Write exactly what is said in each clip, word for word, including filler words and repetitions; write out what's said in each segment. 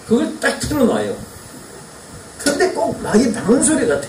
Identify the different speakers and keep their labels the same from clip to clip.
Speaker 1: 그걸 딱 틀어놔요. 근데 꼭 막이 방은 소리 같아.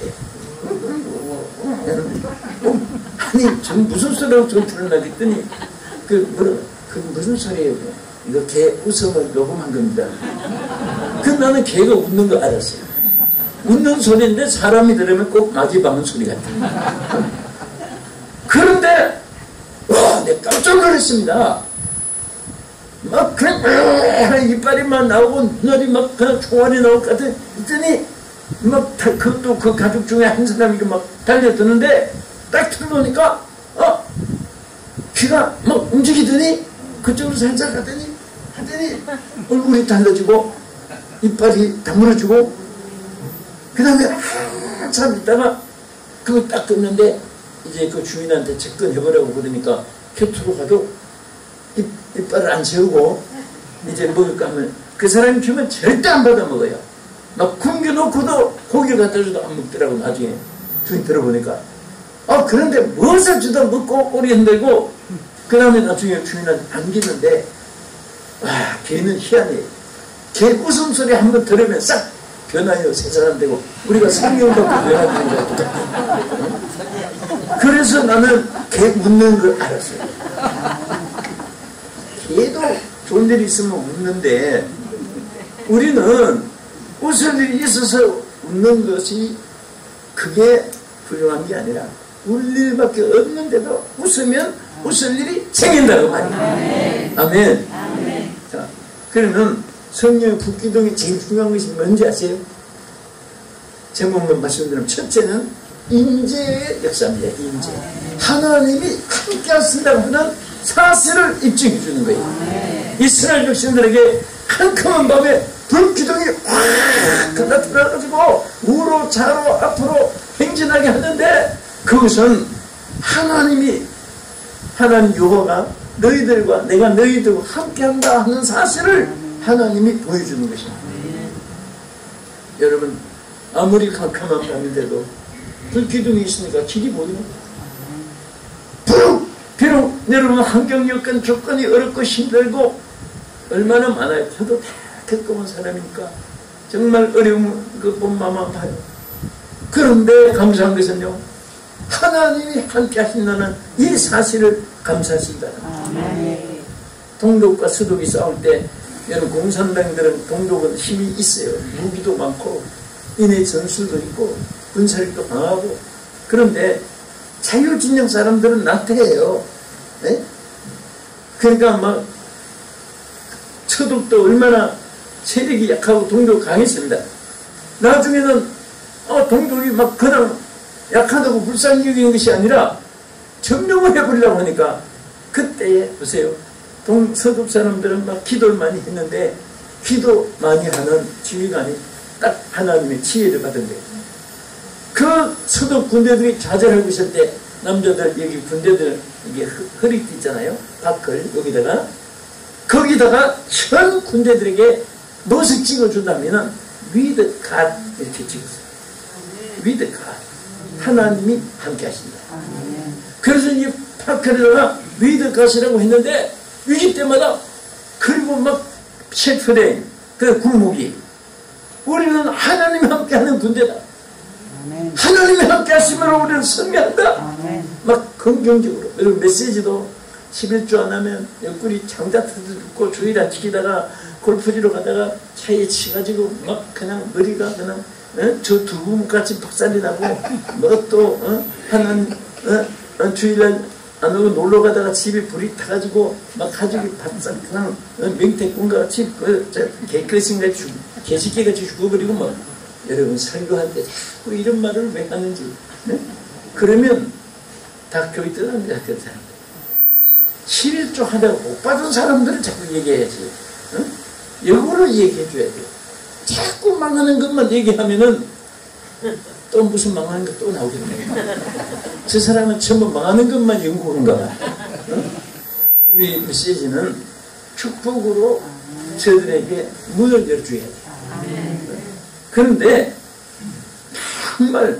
Speaker 1: 아니, 저 무슨 소리라고 저걸 틀어놔겠더니, 그, 뭐라, 그 무슨 소리예요? 이거 개 웃음을 녹음한 겁니다. 그 나는 개가 웃는 거 알았어요. 웃는 소리인데 사람이 들으면 꼭 막이 방은 소리 같아. 그런데, 와, 내가 깜짝 놀랐습니다. 막, 그냥, 이빨이 막 나오고, 눈알이 막, 그냥 총알이 나올 것 같아. 있더니, 막, 다, 그것도 그 가족 중에 한 사람이 막 달려드는데, 딱 틀어놓으니까, 어, 귀가 막 움직이더니, 그쪽으로 살짝 가더니, 하더니, 얼굴이 달라지고, 이빨이 다물어지고, 그 다음에 한참 있다가, 그거 딱 끊는데, 이제 그 주인한테 접근해보라고 그러니까, 곁으로 가도, 입, 이빨을 안 채우고, 이제 먹을까 하면, 그 사람이 주면 절대 안 받아 먹어요. 막 굶겨놓고도 고기를 갖다 줘도 안 먹더라고, 나중에. 주인 들어보니까. 아, 그런데 무엇을 주도 먹고 꼬리 흔들고, 그 다음에 나중에 주인한테 안기는데, 와, 걔는 희한해. 걔 웃음소리 한번 들으면 싹 변화해요. 새 사람 되고. 우리가 성령 받고 변화되는 거야, 똑같아. 그래서 나는 걔 웃는 걸 알았어요. 걔도 좋은 일이 있으면 웃는데, 우리는 웃을 일이 있어서 웃는 것이 그게 훌륭한 게 아니라 울 일밖에 없는데도 웃으면 웃을 일이 생긴다고 말이에요. 아멘. 아멘. 자, 그러면 성령의 불기둥이 제일 중요한 것이 뭔지 아세요? 제목만 말씀드리면 첫째는 인재의 역사입니다. 인재. 하나님이 함께 하신다고 하는 사실을 입증해 주는 거예요. 이스라엘 백성들에게 캄캄한 밤에 불기둥이 확 나타나가지고 우로 좌로 앞으로 행진하게 하는데, 그것은 하나님이, 하나님 여호와가 너희들과 내가 너희들과 함께한다 하는 사실을 하나님이 보여주는 것입니다. 여러분, 아무리 캄캄한 밤인데도 불기둥이 있으니까 길이 보이는 거예요. 비록 여러분 환경 여건 조건이 어렵고 힘들고 얼마나 많아요. 저도 다 겪어본 사람이니까 정말 어려운 그 본마만 봐요. 그런데 감사한 것은요, 하나님이 함께 하신다는 이 사실을 감사하신다는 거예요. 동독과 서독이 싸울 때 여러분 공산당들은 동독은 힘이 있어요. 무기도 많고 인해 전술도 있고 군사력도 강하고. 그런데 자유진영 사람들은 나태해요. 네? 그러니까 막 서독도 얼마나 세력이 약하고 동독이 강했습니다. 나중에는 어, 동독이 막 그냥 약하다고 불쌍히 여기는 것이 아니라 점령을 해버리려고 하니까, 그때 보세요. 동, 서독 사람들은 막 기도를 많이 했는데 기도 많이 하는 지휘관이 딱 하나님의 지혜를 받은 거예요. 그 서독 군대들이 좌절하고 있을 때 남자들 여기 군대들 이게 허리띠 있잖아요. 바클 여기다가 거기다가 전 군대들에게 무엇을 찍어준다면은 위드 갓 이렇게 찍었어요. 위드 갓. 하나님이 함께 하신다. 그래서 이 바클에다가 위드 갓이라고 했는데 위기 때마다, 그리고 막 셰프레인 그 군목이, 우리는 하나님이 함께하는 군대다. 아멘. 하나님이 함께 하시면 우리는 승리한다. 아멘. 막 긍정적으로. 그리고 메시지도 십일 주 안 하면 옆구리 장자 터졌고 주일 안 지키다가 골프지로 가다가 차에 치가지고 막 그냥 머리가 그냥 어? 저 두부같이 박살이 나고 뭐 또 어? 하는 어? 어? 주일날 안 오고 놀러 가다가 집에 불이 타가지고 막 가족이 바싹 그냥 어? 명태꾼과 같이 그 개그신같이 개식개같이 죽어버리고 막. 여러분 설교할 때 자꾸 이런 말을 왜 하는지. 네? 그러면 다 교회 떠납니다. 그 사람들. 십일 조 하다가 못 받은 사람들을 자꾸 얘기해야지. 어? 역으로 얘기해 줘야 돼요. 자꾸 망하는 것만 얘기하면은 또 무슨 망하는 것 또 나오겠네. 저 사람은 전부 망하는 것만 연구하는가 봐. 어? 우리 메시지는 축복으로 저들에게 문을 열어줘야 돼요. 그런데 정말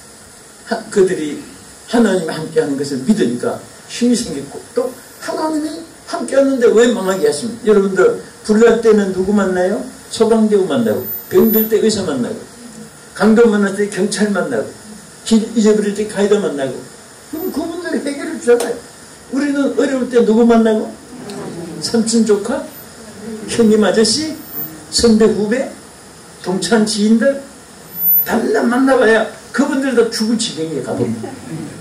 Speaker 1: 그들이 하나님이 함께하는 것을 믿으니까 힘이 생겼고, 또 하나님이 함께하는데 왜 망하게 하십니까? 여러분들 불날 때는 누구 만나요? 소방대원 만나고, 병들 때 의사 만나고, 강도 만날 때 경찰 만나고, 길 잊어버릴 때 가이드 만나고, 그럼 그분들이 해결해 주잖아요. 우리는 어려울 때 누구 만나고? 삼촌 조카? 형님 아저씨? 선배 후배? 동창 지인들? 담남 만나봐야 그분들도 죽을 지경에 가봅니다.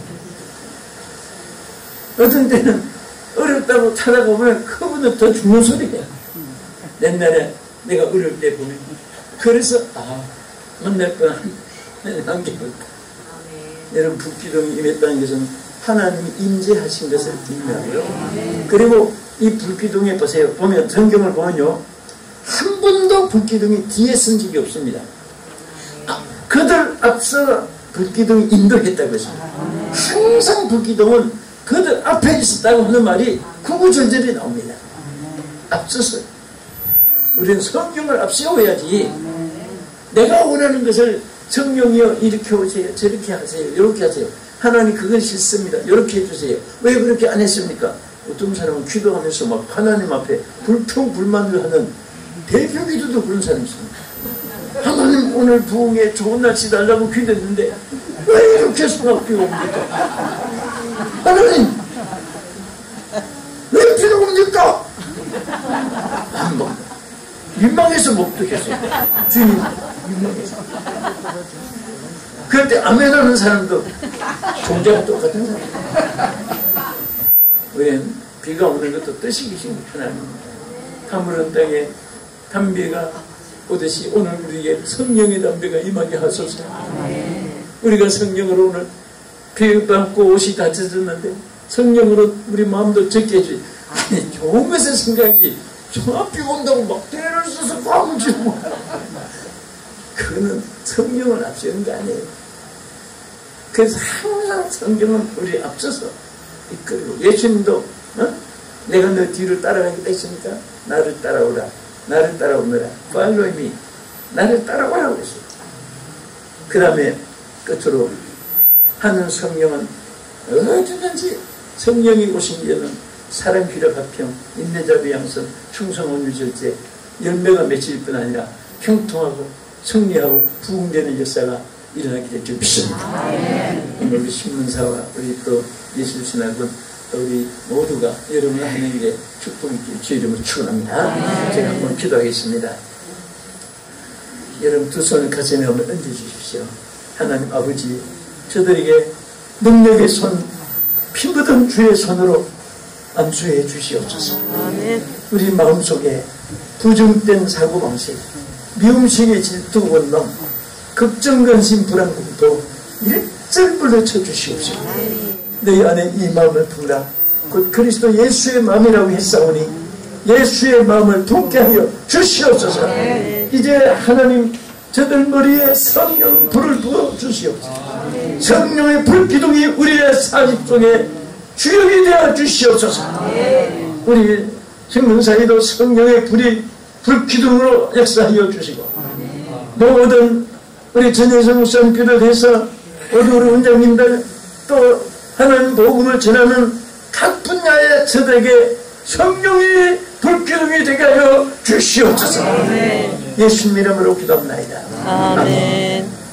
Speaker 1: 어떤 때는 어렵다고 찾아보면 그분은 더 죽는 소리야. 옛날에 내가 어릴 때 보면 그래서 아 만날 거 한 게 볼까. 여러분 불기둥이 임했다는 것은 하나님이 임재하신 것을 의미하고요. 그리고 이 불기둥에 보세요. 보면 성경을 보면요. 한 번도 불기둥이 뒤에 쓴 적이 없습니다. 아, 그들 앞서 불기둥이 인도했다고 했습니다. 항상 불기둥은 그들 앞에 있었다고 하는 말이 구구절절히 나옵니다. 앞서서 우리는 성경을 앞세워야지. 내가 원하는 것을 성령이여 이렇게 오세요, 저렇게 하세요, 이렇게 하세요. 하나님 그건 싫습니다. 이렇게 해주세요. 왜 그렇게 안 했습니까? 어떤 사람은 기도하면서 막 하나님 앞에 불평불만을 하는 대표 기도도 그런 사람이 있습니다. 하나님 오늘 부흥에 좋은 날씨 달라고 기도했는데 왜 이렇게 수밖에 옵니까? 하나님 왜 비가 옵니까? 한번 민망해서 못 듣겠어요. 주님 민망해서. 그럴 때 아멘하는 사람도 종자가 똑같은 사람. 우리는 비가 오는 것도 뜻이 계신 하나님입니다. 가물은 땅에 담배가 오듯이 오늘 우리에게 성령의 담배가 임하게 하소서. 우리가 성령으로 오늘 비 받고 옷이 다 젖었는데 성령으로 우리 마음도 적게 해주지. 아니 좋은 것을 생각이 비 온다고 막 때를 써서 과무지 뭐. 그거는 성령을 앞세우는 게 아니에요. 그래서 항상 성경은 우리 앞서서 이끌고 예수님도 어? 내가 너 뒤를 따라가겠다 했으니까 나를 따라오라. 나를 따라오느라. Follow me. 나를 따라오라고 했어요. 그 다음에 끝으로 하는 성령은 어디든지 성령이 오신 이유는 사랑, 희락, 화평, 인내자비, 양선, 충성, 온유, 절제 열매가 맺힐 뿐 아니라 형통하고 승리하고 부흥되는 역사가 일어나게 될 줄 믿습니다. 오늘 우리 신문사와 우리 또 예술신학원 또 우리 모두가 여러분을 하는 일에 축복 있길 주 이름으로 축원합니다. 제가 한번 기도하겠습니다. 여러분 두 손을 가슴에 한번 얹어주십시오. 하나님 아버지, 저들에게 능력의 손, 피 묻은 주의 손으로 안수해 주시옵소서. 우리 마음속에 부정된 사고방식, 미움식의 질투, 원망, 걱정, 근심, 불안, 공포 일절 물러쳐 주시옵소서. 너희 안에 이 마음을 부으라. 곧 그리스도 예수의 마음이라고 했사오니 예수의 마음을 품게 하여 주시옵소서. 이제 하나님 저들 머리에 성령 불을 부어 주시옵소서. 성령의 불기둥이 우리의 사직 속에 주역이 되어 주시옵소서. 우리 신문사에도 성령의 불이 불기둥으로 역사하여 주시고 모든 우리 전혜성 목사님 비롯해서 우리 우리 원장님들 또 하나님 복음을 전하는 각 분야의 저들에게 성령의 불기둥이 되게 하여 주시옵소서. 예수님 이름으로 기도합니다. 아멘. 아멘.